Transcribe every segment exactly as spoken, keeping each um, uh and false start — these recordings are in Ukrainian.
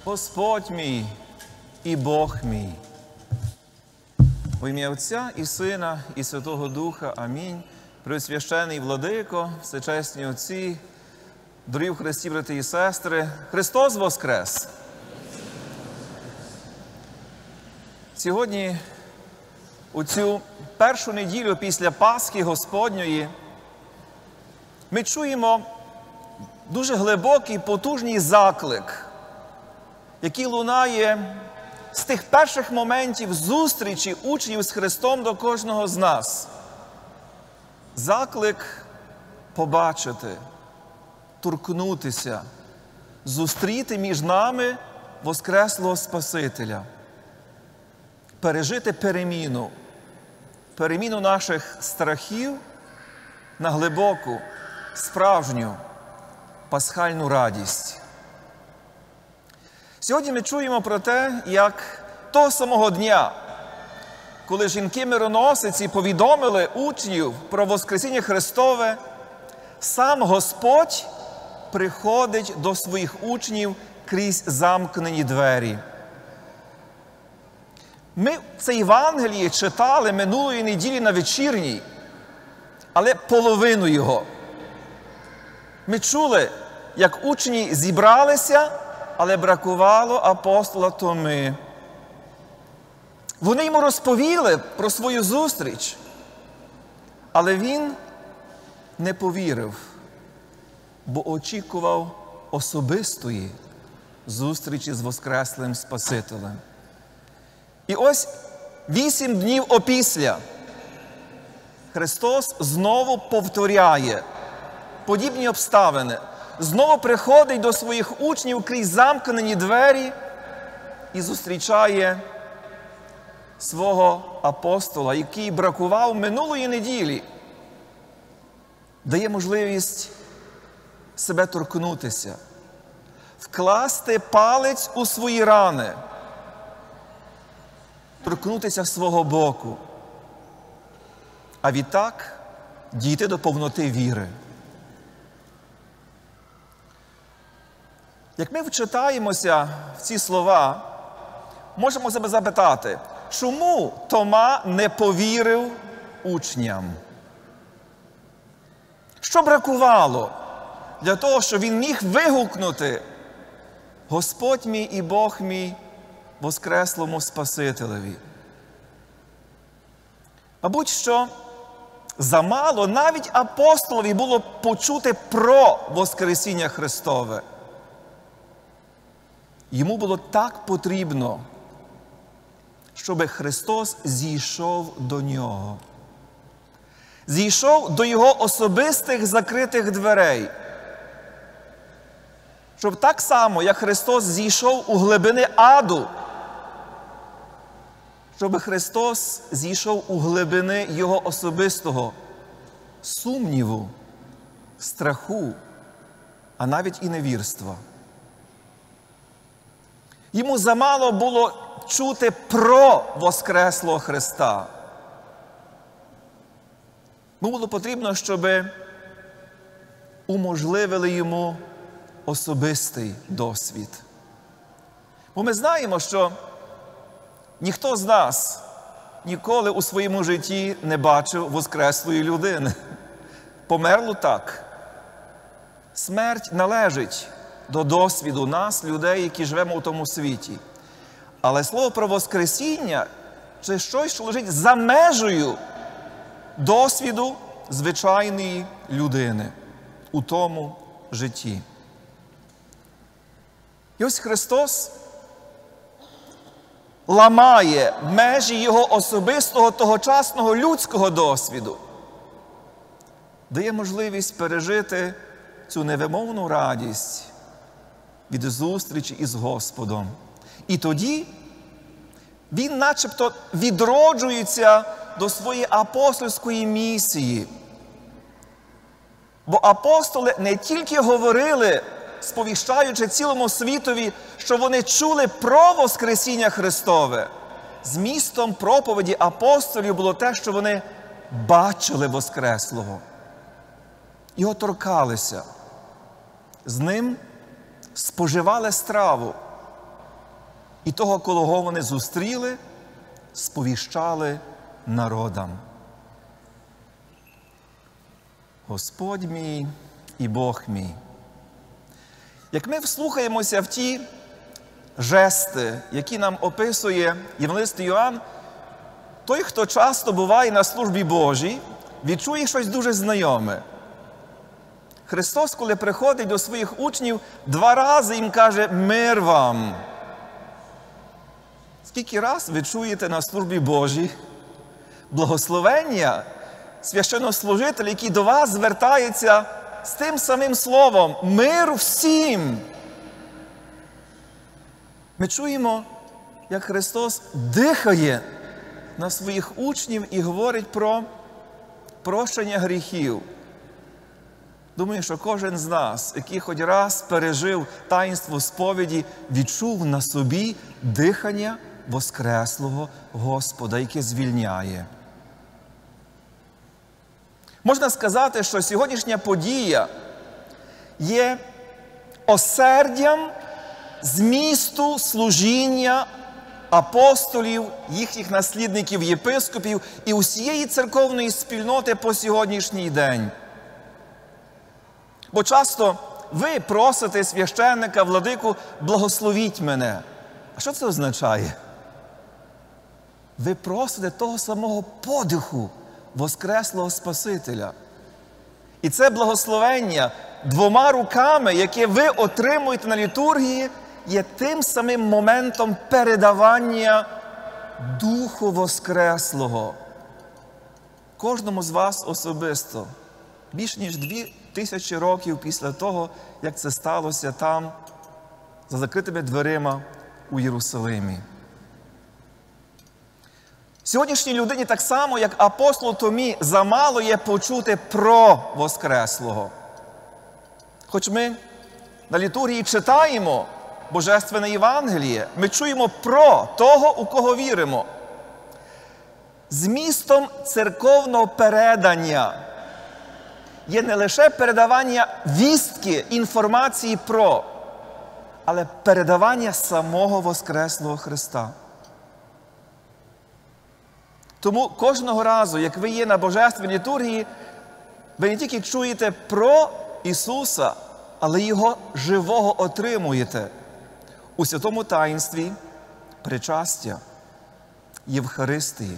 Господь мій і Бог мій. В ім'я Отця і Сина, і Святого Духа. Амінь. Преосвящений Владико, всечесні отці, дорогі в Христі, брати і сестри, Христос Воскрес! Сьогодні, у цю першу неділю після Пасхи Господньої, ми чуємо дуже глибокий, потужний заклик, який лунає з тих перших моментів зустрічі учнів з Христом до кожного з нас. Заклик побачити, торкнутися, зустріти між нами Воскреслого Спасителя, пережити переміну, переміну наших страхів на глибоку, справжню, пасхальну радість. Сьогодні ми чуємо про те, як того самого дня, коли жінки-мироносиці повідомили учнів про Воскресіння Христове, сам Господь приходить до своїх учнів крізь замкнені двері. Ми це Євангеліє читали минулої неділі на вечірній, але половину його. Ми чули, як учні зібралися, але бракувало апостола Томи. Вони йому розповіли про свою зустріч, але він не повірив, бо очікував особистої зустрічі з Воскреслим Спасителем. І ось вісім днів опісля Христос знову повторяє подібні обставини. Знову приходить до своїх учнів крізь замкнені двері і зустрічає свого апостола, який бракував минулої неділі. Дає можливість себе торкнутися, вкласти палець у свої рани, торкнутися свого боку, а відтак дійти до повноти віри. Як ми вчитаємося в ці слова, можемо себе запитати, чому Тома не повірив учням? Що бракувало для того, щоб він міг вигукнути «Господь мій і Бог мій, Воскреслому Спасителеві»? Мабуть, що замало навіть апостолові було почути про Воскресіння Христове. Йому було так потрібно, щоб Христос зійшов до нього. Зійшов до його особистих закритих дверей. Щоб так само, як Христос зійшов у глибини аду, щоб Христос зійшов у глибини його особистого сумніву, страху, а навіть і невірства. Йому замало було чути про Воскреслого Христа. Йому було потрібно, щоб уможливили йому особистий досвід. Бо ми знаємо, що ніхто з нас ніколи у своєму житті не бачив воскреслої людини. Померло так. Смерть належить до досвіду нас, людей, які живемо у тому світі. Але слово про Воскресіння – це щось, що лежить за межею досвіду звичайної людини у тому житті. І ось Христос ламає межі його особистого тогочасного людського досвіду, дає можливість пережити цю невимовну радість від зустрічі із Господом. І тоді він начебто відроджується до своєї апостольської місії. Бо апостоли не тільки говорили, сповіщаючи цілому світові, що вони чули про Воскресіння Христове. Змістом проповіді апостолів було те, що вони бачили Воскреслого. Його торкалися. З ним споживали страву. і того, кого вони зустріли, сповіщали народам. Господь мій і Бог мій. Як ми вслухаємося в ті жести, які нам описує євангелист Йоанн, той, хто часто буває на службі Божій, відчує щось дуже знайоме. Христос, коли приходить до своїх учнів, два рази їм каже «Мир вам». Скільки раз ви чуєте на службі Божій благословення священнослужителя, який до вас звертається з тим самим словом «Мир всім». Ми чуємо, як Христос дихає на своїх учнів і говорить про прощення гріхів. Думаю, що кожен з нас, який хоч раз пережив таїнство сповіді, відчув на собі дихання воскреслого Господа, яке звільняє. Можна сказати, що сьогоднішня подія є осердям змісту служіння апостолів, їхніх наслідників, єпископів і усієї церковної спільноти по сьогоднішній день. Бо часто ви просите священника, владику, благословіть мене. А що це означає? Ви просите того самого подиху воскреслого Спасителя. І це благословення двома руками, яке ви отримуєте на літургії, є тим самим моментом передавання Духу Воскреслого. Кожному з вас особисто. Більш ніж дві тисячі років після того, як це сталося там, за закритими дверима у Єрусалимі. Сьогоднішній людині так само, як апостолу Томі, замало є почути про Воскреслого. Хоч ми на літургії читаємо Божественне Євангеліє, ми чуємо про того, у кого віримо. Змістом церковного передання є не лише передавання вістки, інформації про, але передавання самого Воскреслого Христа. Тому кожного разу, як ви є на Божественній літургії, ви не тільки чуєте про Ісуса, але Його живого отримуєте у святому таїнстві причастя, Євхаристії.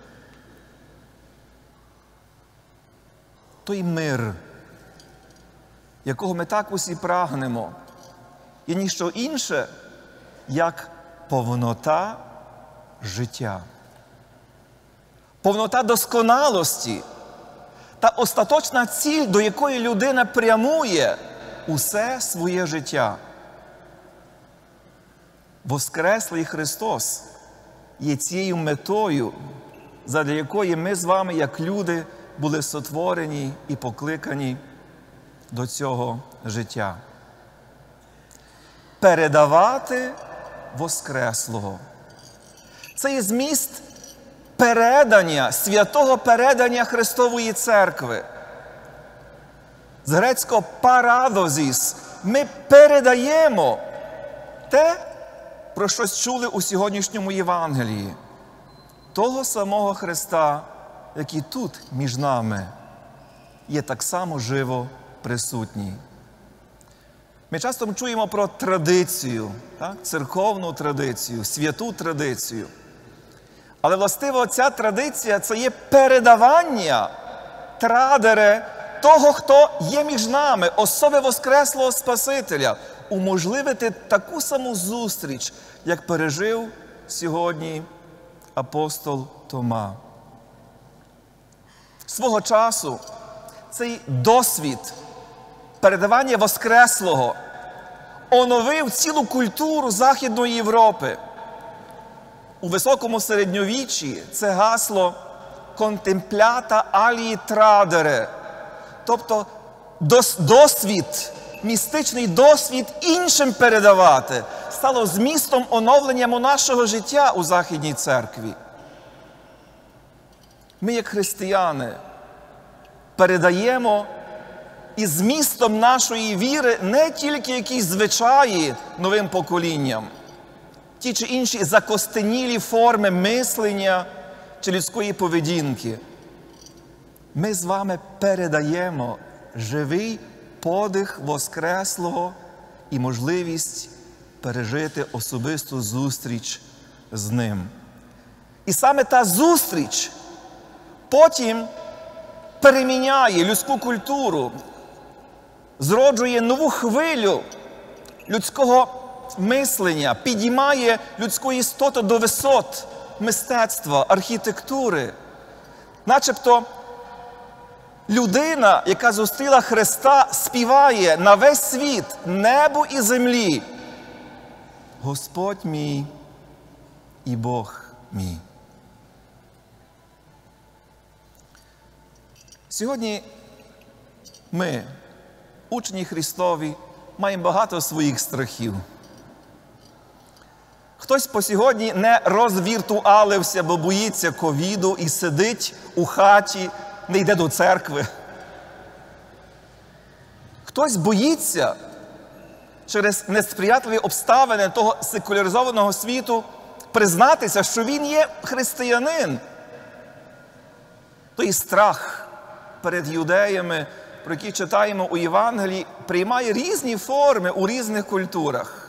Той мир, якого ми так усі прагнемо, є ніщо інше, як повнота життя. Повнота досконалості та остаточна ціль, до якої людина прямує усе своє життя. Воскреслий Христос є цією метою, задля якої ми з вами, як люди, були сотворені і покликані до цього життя. Передавати Воскреслого. Це є зміст передання, святого передання Христової Церкви. З грецького «парадозіс» ми передаємо те, про щось чули у сьогоднішньому Євангелії. Того самого Христа, який тут, між нами, є так само живо присутній. Ми часто чуємо про традицію, так? Церковну традицію, святу традицію. Але, властиво, ця традиція – це є передавання традере того, хто є між нами, особи Воскреслого Спасителя, уможливити таку саму зустріч, як пережив сьогодні апостол Тома. Свого часу цей досвід передавання Воскреслого оновив цілу культуру Західної Європи. У високому середньовіччі це гасло «контемплята алії традере», тобто досвід, містичний досвід іншим передавати, стало змістом оновлення нашого життя у Західній Церкві. Ми, як християни, передаємо і змістом нашої віри не тільки якісь звичаї новим поколінням, ті чи інші закостенілі форми мислення чи людської поведінки. Ми з вами передаємо живий подих Воскреслого і можливість пережити особисту зустріч з Ним. І саме та зустріч потім переміняє людську культуру, зроджує нову хвилю людського мислення, підіймає людську істоту до висот мистецтва, архітектури. Начебто людина, яка зустріла Христа, співає на весь світ, небу і землі: Господь мій і Бог мій. Сьогодні ми, учні Христові, маємо багато своїх страхів. Хтось по сьогодні не розвіртуалився, бо боїться ковіду і сидить у хаті, не йде до церкви. Хтось боїться через несприятливі обставини того секуляризованого світу признатися, що він є християнин. Той страх перед юдеями, про які читаємо у Євангелії, приймає різні форми у різних культурах.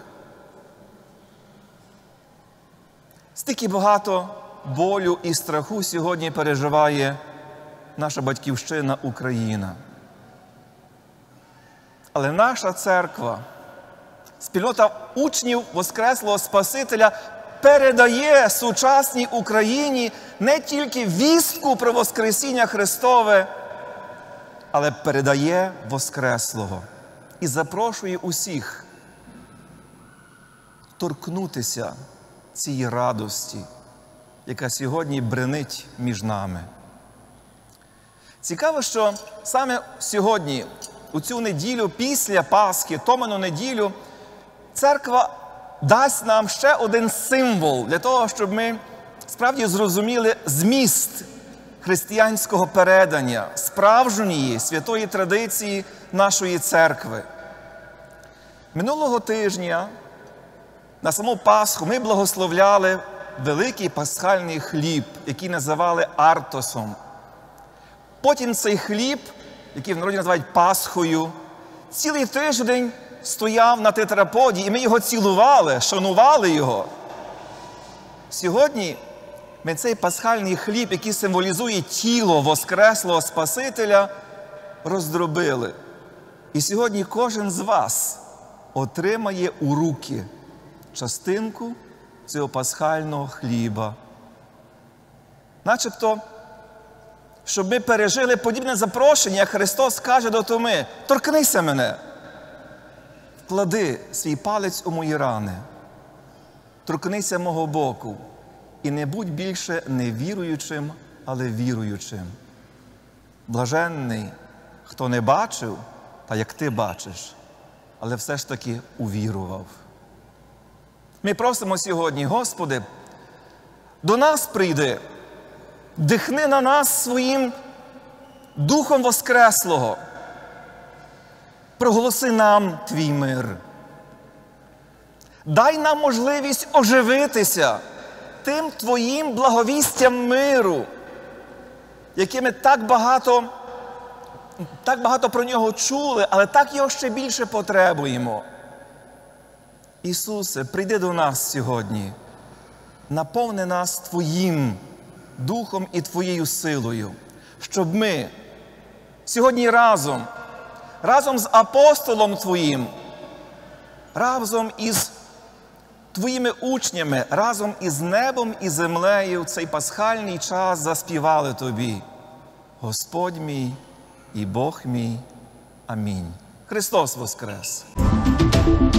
Стільки багато болю і страху сьогодні переживає наша батьківщина Україна. Але наша церква, спільнота учнів Воскреслого Спасителя, передає сучасній Україні не тільки вістку про Воскресіння Христове, але передає Воскреслого і запрошує усіх торкнутися цієї радості, яка сьогодні бренить між нами. Цікаво, що саме сьогодні, у цю неділю після Пасхи, Томину неділю, церква дасть нам ще один символ для того, щоб ми справді зрозуміли зміст християнського передання, справжньої святої традиції нашої церкви. Минулого тижня на саму Пасху ми благословляли великий пасхальний хліб, який називали Артосом. Потім цей хліб, який в народі називають Пасхою, цілий тиждень стояв на тетраподі, і ми його цілували, шанували його. Сьогодні ми цей пасхальний хліб, який символізує тіло Воскреслого Спасителя, роздробили. І сьогодні кожен з вас отримає у руки частинку цього пасхального хліба. Начебто, щоб ми пережили подібне запрошення, як Христос каже до Томи: «Торкнися мене, вклади свій палець у мої рани, торкнися мого боку, і не будь більше не віруючим, але віруючим. Блаженний, хто не бачив, та як ти бачиш, але все ж таки увірував». Ми просимо сьогодні: Господи, до нас прийди, дихни на нас своїм Духом Воскреслого, проголоси нам Твій мир. Дай нам можливість оживитися тим Твоїм благовістям миру, якими так багато, так багато про нього чули, але так його ще більше потребуємо. Ісусе, прийди до нас сьогодні, наповни нас Твоїм Духом і Твоєю силою, щоб ми сьогодні разом, разом з апостолом Твоїм, разом із Твоїми учнями, разом із небом і землею в цей пасхальний час заспівали Тобі: Господь мій і Бог мій. Амінь. Христос Воскрес!